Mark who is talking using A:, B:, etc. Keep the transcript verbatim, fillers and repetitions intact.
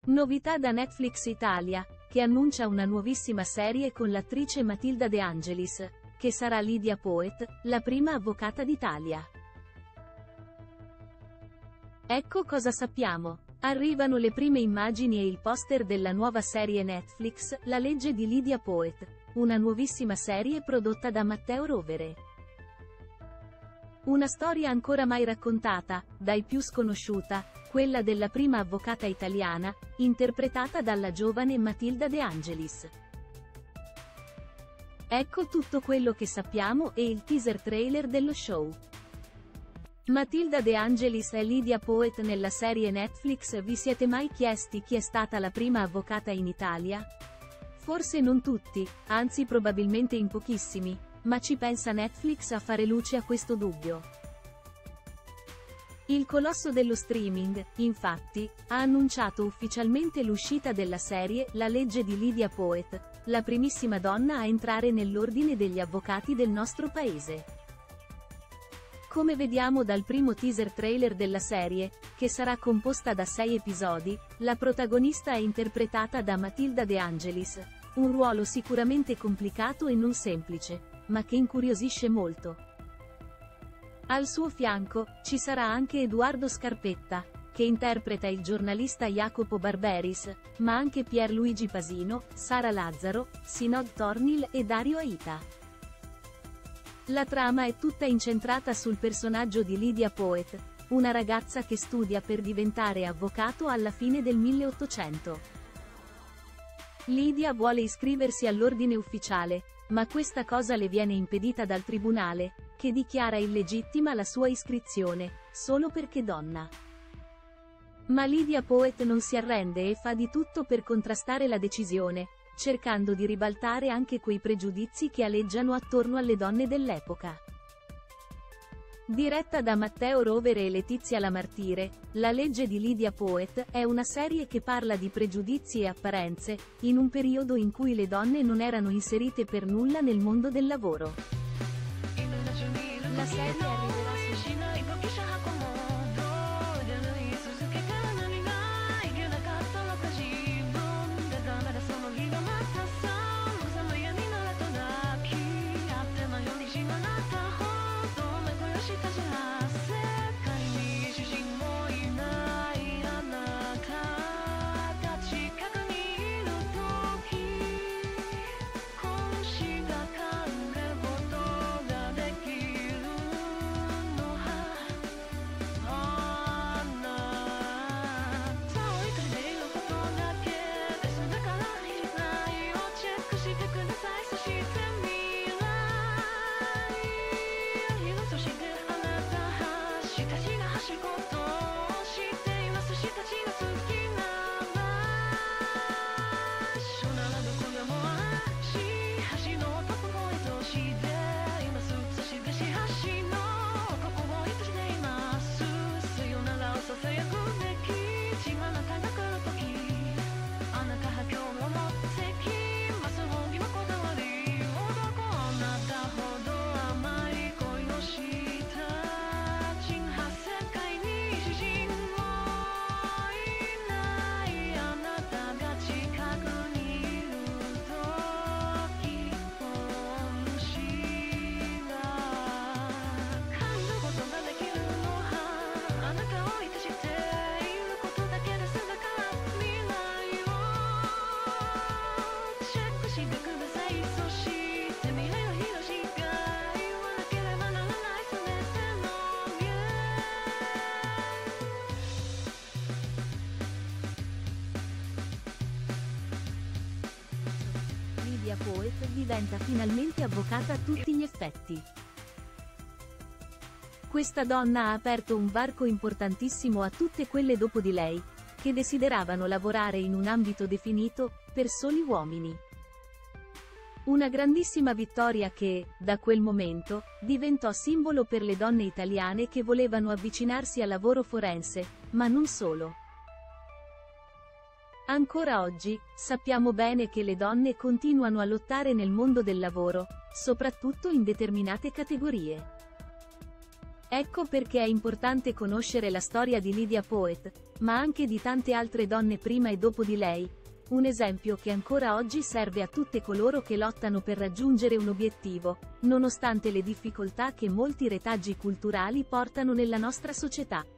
A: Novità da Netflix Italia, che annuncia una nuovissima serie con l'attrice Matilda De Angelis, che sarà Lydia Poet, la prima avvocata d'Italia. Ecco cosa sappiamo. Arrivano le prime immagini e il poster della nuova serie Netflix, La legge di Lydia Poet, una nuovissima serie prodotta da Matteo Rovere. Una storia ancora mai raccontata, dai più sconosciuta, quella della prima avvocata italiana, interpretata dalla giovane Matilda De Angelis. Ecco tutto quello che sappiamo e il teaser trailer dello show. Matilda De Angelis e Lydia Poet nella serie Netflix. Vi siete mai chiesti chi è stata la prima avvocata in Italia? Forse non tutti, anzi probabilmente in pochissimi, ma ci pensa Netflix a fare luce a questo dubbio. Il colosso dello streaming, infatti, ha annunciato ufficialmente l'uscita della serie La legge di Lydia Poet, la primissima donna a entrare nell'ordine degli avvocati del nostro paese. Come vediamo dal primo teaser trailer della serie, che sarà composta da sei episodi, la protagonista è interpretata da Matilda De Angelis, un ruolo sicuramente complicato e non semplice, ma che incuriosisce molto. Al suo fianco, ci sarà anche Edoardo Scarpetta, che interpreta il giornalista Jacopo Barberis, ma anche Pierluigi Pasino, Sara Lazzaro, Sinod Tornil e Dario Aita. La trama è tutta incentrata sul personaggio di Lydia Poet, una ragazza che studia per diventare avvocato alla fine del milleottocento. Lydia vuole iscriversi all'ordine ufficiale, ma questa cosa le viene impedita dal tribunale, che dichiara illegittima la sua iscrizione, solo perché donna. Ma Lydia Poet non si arrende e fa di tutto per contrastare la decisione, cercando di ribaltare anche quei pregiudizi che aleggiano attorno alle donne dell'epoca. Diretta da Matteo Rovere e Letizia Lamartire, La legge di Lydia Poet è una serie che parla di pregiudizi e apparenze, in un periodo in cui le donne non erano inserite per nulla nel mondo del lavoro. La serie arriverà su Lydia Poet diventa finalmente avvocata a tutti gli effetti. Questa donna ha aperto un varco importantissimo a tutte quelle dopo di lei, che desideravano lavorare in un ambito definito, per soli uomini. Una grandissima vittoria che, da quel momento, diventò simbolo per le donne italiane che volevano avvicinarsi al lavoro forense, ma non solo. Ancora oggi, sappiamo bene che le donne continuano a lottare nel mondo del lavoro, soprattutto in determinate categorie. Ecco perché è importante conoscere la storia di Lydia Poet, ma anche di tante altre donne prima e dopo di lei. Un esempio che ancora oggi serve a tutte coloro che lottano per raggiungere un obiettivo, nonostante le difficoltà che molti retaggi culturali portano nella nostra società.